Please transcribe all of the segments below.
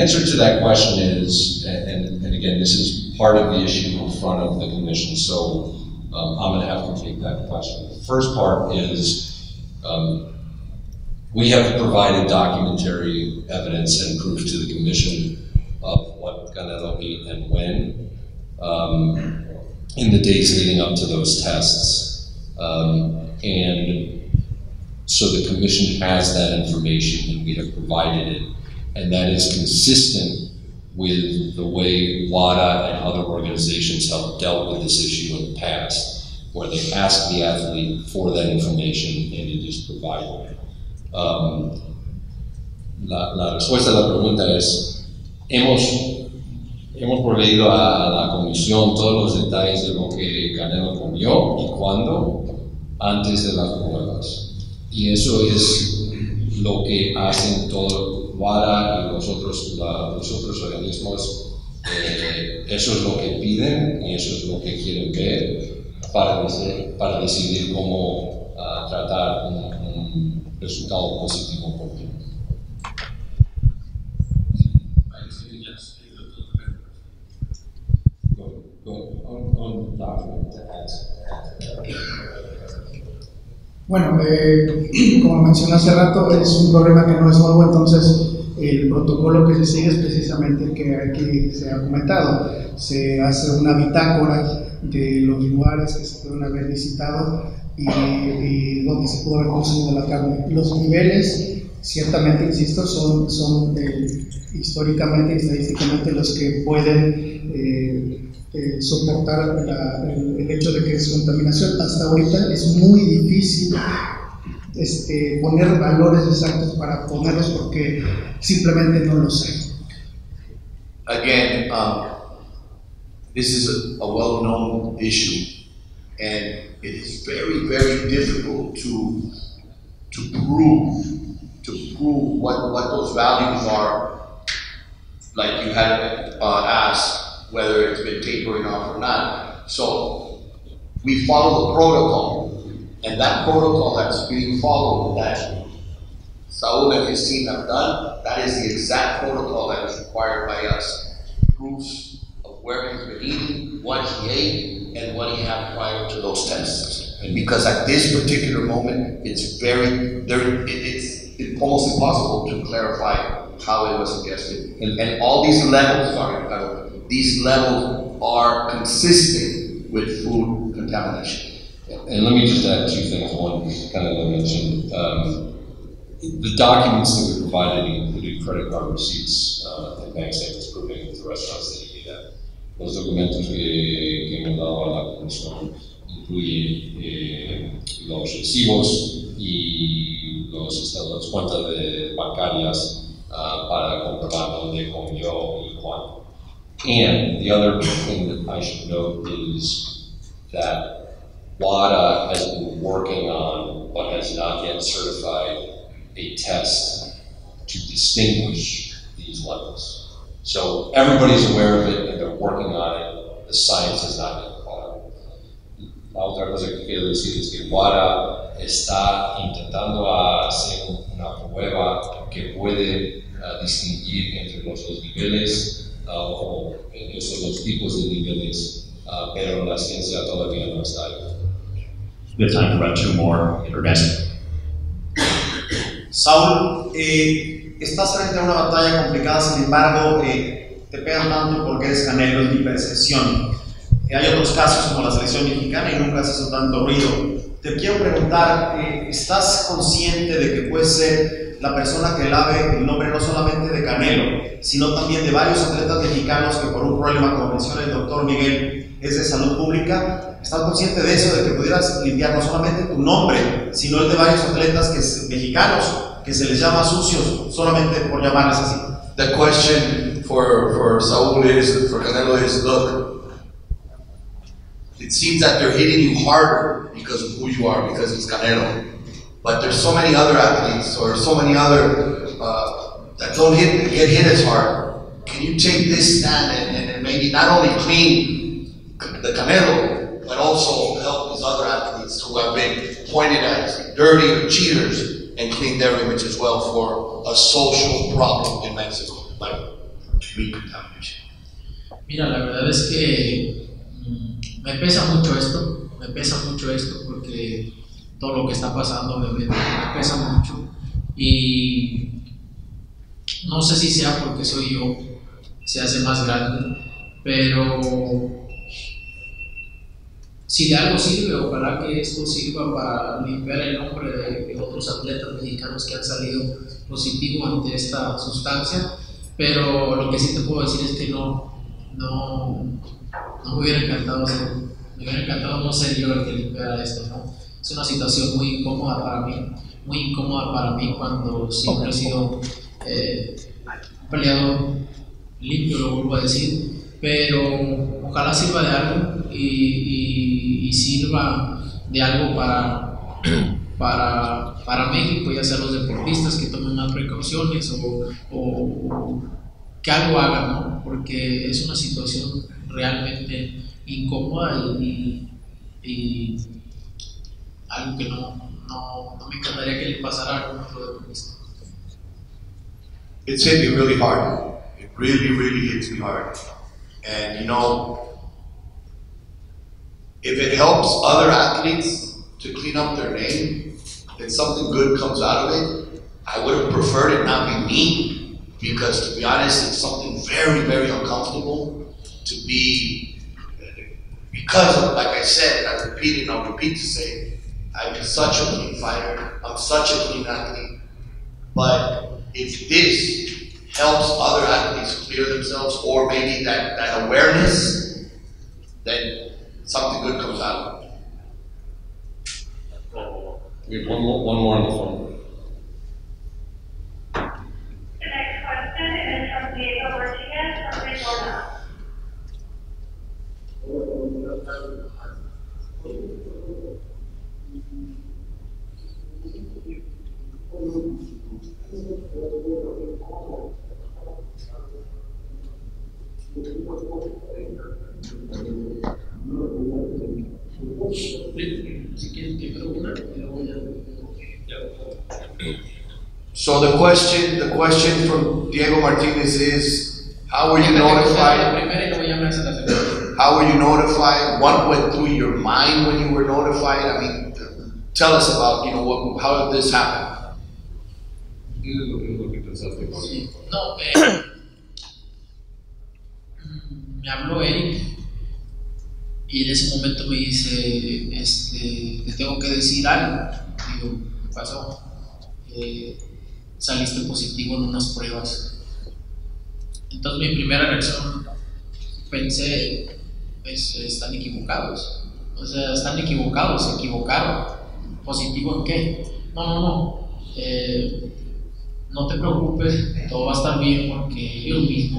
answer to that question is, and again, this is part of the issue in front of the commission, so I'm going to have to take that question. The first part is, we have provided documentary evidence and proof to the commission of what Canelo ate and when in the days leading up to those tests. And so the commission has that information and we have provided it, and that is consistent with the way WADA and other organizations have dealt with this issue in the past, where they ask the athlete for that information and it is provided. La respuesta a la pregunta es, hemos proveído a la comisión todos los detalles de lo que Canelo comió y cuándo antes de las pruebas. Y eso es lo que hacen todo WADA y los otros organismos. Eso es lo que piden y eso es lo que quieren ver para decidir cómo tratar un resultado positivo por ti. Bueno, como mencioné hace rato, es un problema que no es nuevo, entonces el protocolo que se sigue es precisamente el que aquí se ha comentado. Se hace una bitácora de los lugares que se pueden haber visitado y donde se pudo haber consumido la carne. Los niveles, ciertamente, insisto, son históricamente y estadísticamente los que pueden soportar el hecho de que es contaminación. Hasta ahorita es muy difícil poner valores exactos para ponerlos porque simplemente no lo sé. Again, this is a well-known issue, and it is very, very difficult to prove what those values are. Like you had asked whether it's been tapering off or not. So we follow the protocol, and that protocol that's being followed, that Saul and his team have done, that is the exact protocol that is required by us. Proofs of where he's been eating, what he ate, and what he had prior to those tests. And because at this particular moment, it's almost impossible to clarify how it was ingested. And all these levels, these levels are consistent with food contamination. And let me just add two things. One, kind of mentioned, the documents that we provided included credit card receipts and bank statements proving that the restaurants that he ate at. Los documentos que hemos dado a la comisión incluyen los recibos y las cuentas bancarias para comprobar dónde comió y cuándo. And the other thing that I should note is that WADA has been working on, but has not yet certified, a test to distinguish these levels. So everybody's aware of it and they're working on it. The science has not yet caught up. La otra cosa que quiero decir es que WADA está intentando hacer una prueba que puede distinguir entre los dos niveles o esos dos tipos de niveles, pero la ciencia todavía no está ahí. We have time for about two more. Ernesto. Saúl, estás frente a una batalla complicada, sin embargo, te pegan tanto porque eres Canelo, es mi percepción. Hay otros casos como la selección mexicana y nunca se hizo tanto ruido. Te quiero preguntar, ¿estás consciente de que puede ser la persona que lave el nombre no solamente de Canelo, sino también de varios atletas mexicanos que por un problema, como menciona el doctor Miguel, es de salud pública? ¿Estás consciente de eso, de que pudieras limpiar no solamente tu nombre, sino el de varios atletas mexicanos que se les llama sucios solamente por llamarles así? The question for Saul for Canelo is, look, it seems that they're hitting you harder because of who you are, because it's Canelo. But there's so many other athletes or so many other that don't get hit as hard. Can you take this stand and maybe not only clean the Canelo, but also help these other athletes who have been pointed as dirty or cheaters and clean their image as well for a social problem in Mexico? meat contamination? Mira, la verdad es que me pesa mucho esto porque todo lo que está pasando me pesa mucho y no sé si sea porque soy yo, se hace más grande, pero si de algo sirve, ojalá que esto sirva para limpiar el nombre de otros atletas mexicanos que han salido positivo ante esta sustancia, pero lo que sí te puedo decir es que no me hubiera encantado no ser yo el que limpiara esto, ¿no? Es una situación muy incómoda para mí cuando siempre he sido un peleador limpio, lo vuelvo a decir, pero ojalá sirva de algo y sirva de algo para México, ya sea los deportistas que tomen más precauciones o que algo hagan, ¿no? Porque es una situación realmente incómoda y algo que no me encantaría que le pasara a algún otro deportista. It's hit me really hard. It really hits me hard. And you know, if it helps other athletes to clean up their name, and something good comes out of it, I would have preferred it not be me, because to be honest, it's something very uncomfortable to be, because of, like I said, and I repeat it and I'll repeat to say, I'm such a clean fighter, I'm such a clean athlete, but if this helps other athletes clear themselves, or maybe that awareness, then something good comes out of it. We have one more on the phone. The next question is from Diego Martinez from Arizona. So the question from Diego Martinez is, how were you notified? How were you notified? What went through your mind when you were notified? I mean, tell us about, how did this happen? No, me habló Eric y en ese momento me dice, te tengo que decir algo. Digo, ¿qué pasó? Saliste positivo en unas pruebas. Entonces mi primera reacción, pensé, están equivocados. O sea, están equivocados, se equivocaron. ¿Positivo en qué? No. No te preocupes, todo va a estar bien porque ellos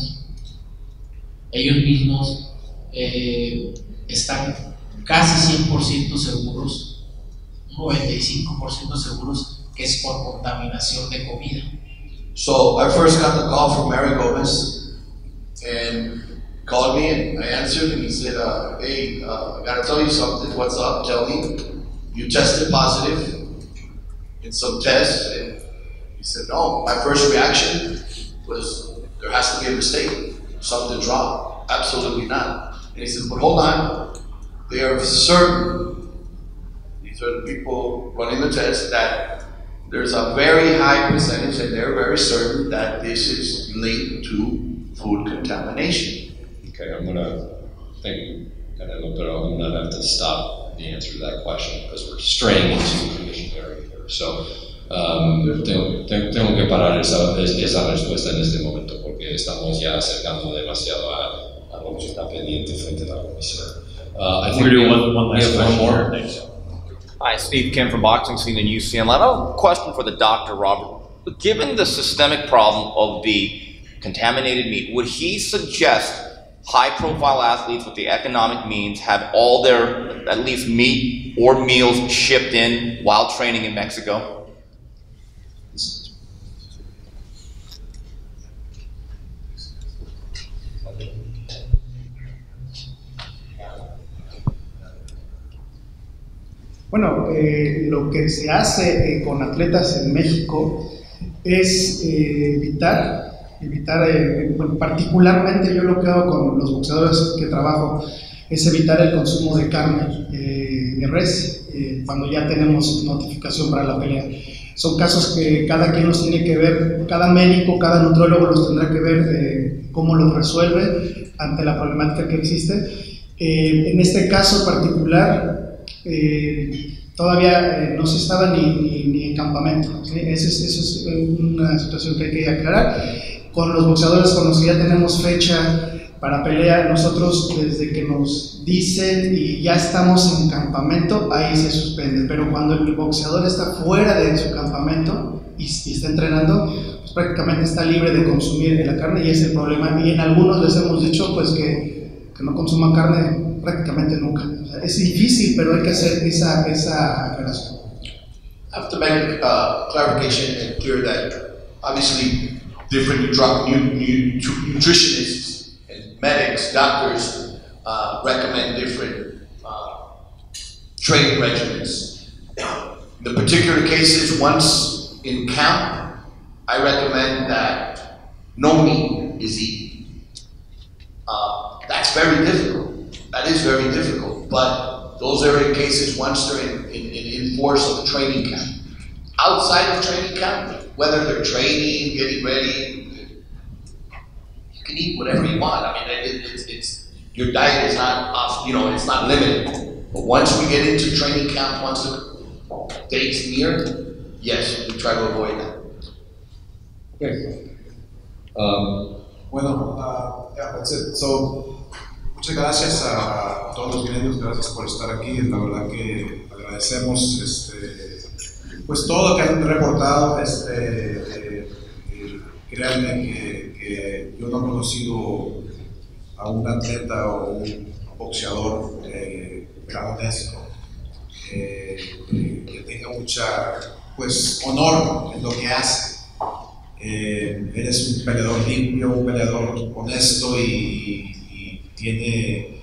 mismos están casi 100% seguros, 95% seguros que es por contaminación de comida. So I first got the call from Mary Gomez and called me and I answered and he said, hey, I gotta tell you something, what's up, tell me. You tested positive in some tests, and he said, no, my first reaction was there has to be a mistake, something's wrong. Absolutely not. And he said, but hold on, they are certain, these are the people running the test, that there's a very high percentage and they're very certain that this is linked to food contamination. Okay, thank you, Canelo, but I'm gonna have to stop the answer to that question because we're straying into condition area here. So, tengo que parar esa respuesta en este momento porque estamos ya acercando demasiado a lo que está pendiente frente a la comisión. I think we're going to do one last question. One more. Thanks. Hi, Steve Kim from Boxing Scene and UCM. I have a question for the doctor, Robert. Given the systemic problem of the contaminated meat, would he suggest high-profile athletes with the economic means have all their, at least meat or meals shipped in while training in Mexico? Bueno, lo que se hace con atletas en México es evitar evitar, bueno, particularmente yo lo que hago con los boxeadores que trabajo es evitar el consumo de carne de res cuando ya tenemos notificación para la pelea. Son casos que cada quien los tiene que ver, cada médico, cada nutriólogo los tendrá que ver cómo los resuelve ante la problemática que existe. En este caso particular, todavía no se estaba ni en campamento, ¿sí? Esa es una situación que hay que aclarar. Con los boxeadores con los que ya tenemos fecha para pelea, nosotros desde que nos dicen y ya estamos en campamento, ahí se suspende, pero cuando el boxeador está fuera de su campamento y está entrenando, pues prácticamente está libre de consumir la carne, y ese es el problema. Y en algunos les hemos dicho pues que no consuman carne prácticamente nunca. O sea, es difícil, pero hay que hacer esa aclaración. I have to make clarification and clear that obviously different nutritionists and medics, doctors recommend different training regimens. In the particular cases, once in camp, I recommend that no meat is eaten. That's very difficult. That is very difficult. But those are in cases once they're in force of a training camp. Outside of training camp, whether they're training, getting ready, you can eat whatever you want. I mean, it's your diet is not off, it's not limited. But once we get into training camp, once the date's near, yes, we try to avoid that. Okay. Yeah, that's it. So, muchas gracias a todos los miembros, gracias por estar aquí. La verdad que agradecemos pues todo lo que han reportado. Créanme que yo no he conocido a un atleta o un boxeador canadiense que tenga mucha honor en lo que hace. Eres un peleador limpio, un peleador honesto y tiene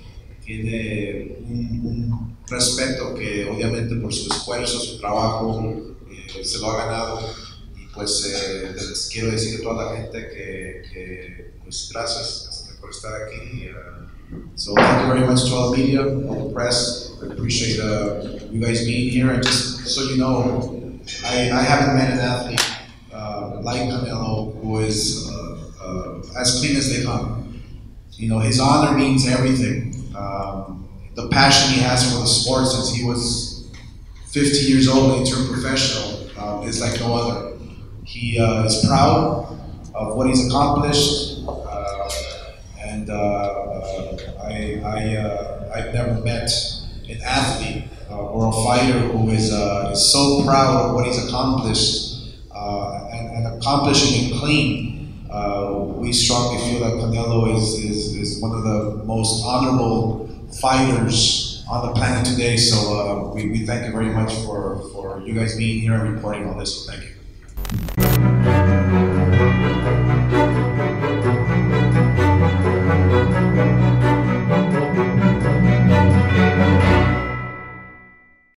un respeto que obviamente por su esfuerzo, su trabajo se lo ha ganado. Y pues les quiero decir a toda la gente que pues gracias por estar aquí. So thank you very much to all the media, all the press. I appreciate you guys being here. And just so you know, I haven't met an athlete like Canelo, who is as clean as they come. His honor means everything. The passion he has for the sport since he was 50 years old when he turned professional is like no other. He is proud of what he's accomplished, and I've never met an athlete or a fighter who is so proud of what he's accomplished and accomplishing it clean. We strongly feel that Canelo is one of the most honorable fighters on the planet today. So we thank you very much for you guys being here and reporting all this. So thank you.